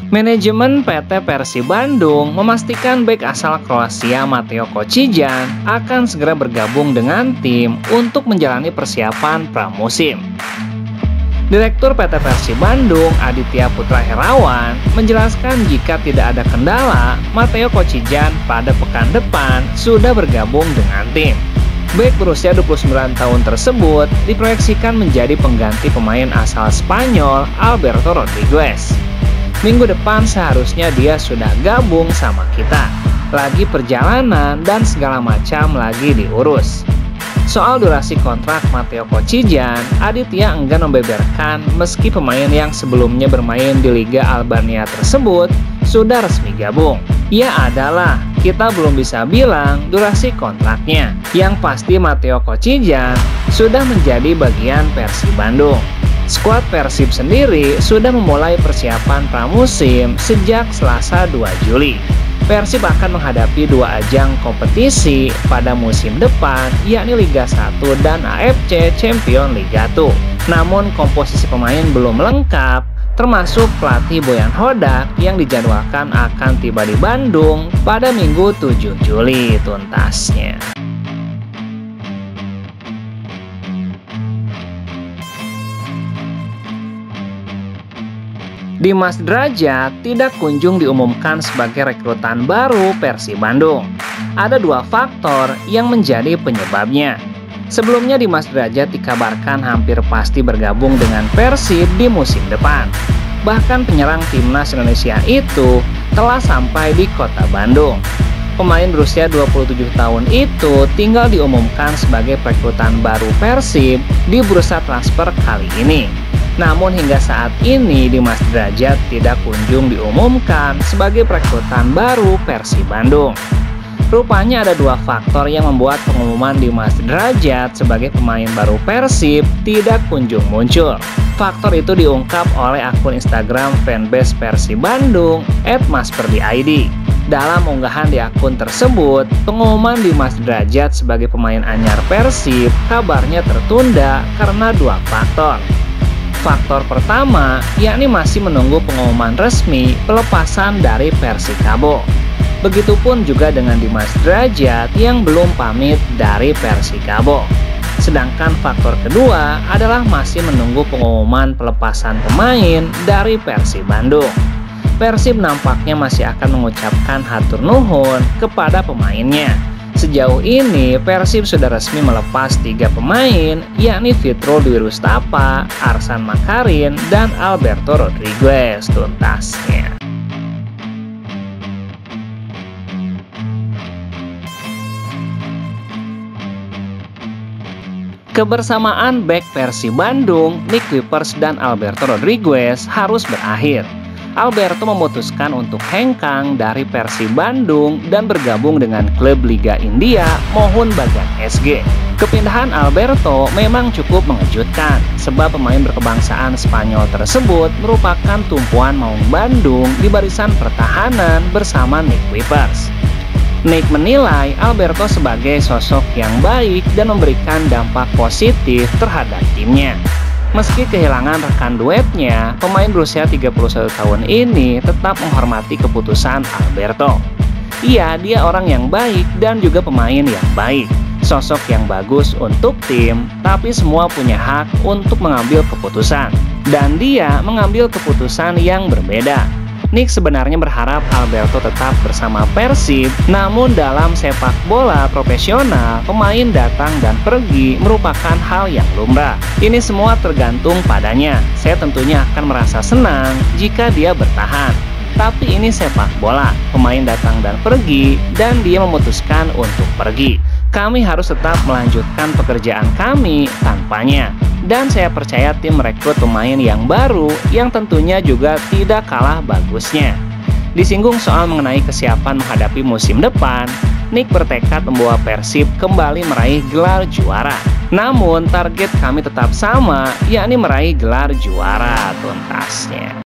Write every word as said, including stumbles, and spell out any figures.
Manajemen P T Persib Bandung memastikan bek asal Kroasia Mateo Kocijan akan segera bergabung dengan tim untuk menjalani persiapan pramusim. Direktur P T Persib Bandung, Aditya Putra Herawan, menjelaskan jika tidak ada kendala, Mateo Kocijan pada pekan depan sudah bergabung dengan tim. Bek berusia dua puluh sembilan tahun tersebut diproyeksikan menjadi pengganti pemain asal Spanyol Alberto Rodriguez. Minggu depan seharusnya dia sudah gabung sama kita. Lagi perjalanan dan segala macam lagi diurus. Soal durasi kontrak Mateo Kocijan, Aditya enggan membeberkan meski pemain yang sebelumnya bermain di Liga Albania tersebut sudah resmi gabung. Ya adalah, kita belum bisa bilang durasi kontraknya. Yang pasti Mateo Kocijan sudah menjadi bagian Persib Bandung. Skuad Persib sendiri sudah memulai persiapan pramusim sejak Selasa dua Juli. Persib akan menghadapi dua ajang kompetisi pada musim depan, yakni Liga satu dan A F C Champions League satu. Namun komposisi pemain belum lengkap, termasuk pelatih Boyan Hodak yang dijadwalkan akan tiba di Bandung pada Minggu tujuh Juli tuntasnya. Dimas Drajat tidak kunjung diumumkan sebagai rekrutan baru Persib Bandung. Ada dua faktor yang menjadi penyebabnya. Sebelumnya Dimas Drajat dikabarkan hampir pasti bergabung dengan Persib di musim depan. Bahkan penyerang timnas Indonesia itu telah sampai di kota Bandung. Pemain berusia dua puluh tujuh tahun itu tinggal diumumkan sebagai rekrutan baru Persib di bursa transfer kali ini. Namun hingga saat ini Dimas Drajat tidak kunjung diumumkan sebagai perekrutan baru Persib Bandung. Rupanya ada dua faktor yang membuat pengumuman Dimas Drajat sebagai pemain baru Persib tidak kunjung muncul. Faktor itu diungkap oleh akun Instagram fanbase Persib Bandung et masperdi titik i d. Dalam unggahan di akun tersebut, pengumuman Dimas Drajat sebagai pemain anyar Persib kabarnya tertunda karena dua faktor. Faktor pertama, yakni masih menunggu pengumuman resmi pelepasan dari Persikabo. Begitupun juga dengan Dimas Drajat yang belum pamit dari Persikabo. Sedangkan faktor kedua adalah masih menunggu pengumuman pelepasan pemain dari Persib Bandung. Persib nampaknya masih akan mengucapkan hatur nuhun kepada pemainnya. Sejauh ini, Persib sudah resmi melepas tiga pemain, yakni Fitro Dwi Rustapa, Arsan Makarin, dan Alberto Rodriguez tuntasnya. Kebersamaan bek Persib Bandung, Nick Kuipers dan Alberto Rodriguez harus berakhir. Alberto memutuskan untuk hengkang dari Persib Bandung dan bergabung dengan klub Liga India Mohun Bagan S G. Kepindahan Alberto memang cukup mengejutkan, sebab pemain berkebangsaan Spanyol tersebut merupakan tumpuan Maung Bandung di barisan pertahanan bersama Nick Kuipers. Nick menilai Alberto sebagai sosok yang baik dan memberikan dampak positif terhadap timnya. Meski kehilangan rekan duetnya, pemain berusia tiga puluh satu tahun ini tetap menghormati keputusan Alberto. Iya, dia orang yang baik dan juga pemain yang baik, sosok yang bagus untuk tim, tapi semua punya hak untuk mengambil keputusan. Dan dia mengambil keputusan yang berbeda. Nick sebenarnya berharap Alberto tetap bersama Persib, namun dalam sepak bola profesional, pemain datang dan pergi merupakan hal yang lumrah. Ini semua tergantung padanya. Saya tentunya akan merasa senang jika dia bertahan. Tapi ini sepak bola, pemain datang dan pergi, dan dia memutuskan untuk pergi. Kami harus tetap melanjutkan pekerjaan kami tanpanya. Dan saya percaya tim merekrut pemain yang baru yang tentunya juga tidak kalah bagusnya. Disinggung soal mengenai kesiapan menghadapi musim depan, Nick bertekad membawa Persib kembali meraih gelar juara. Namun target kami tetap sama, yakni meraih gelar juara tuntasnya.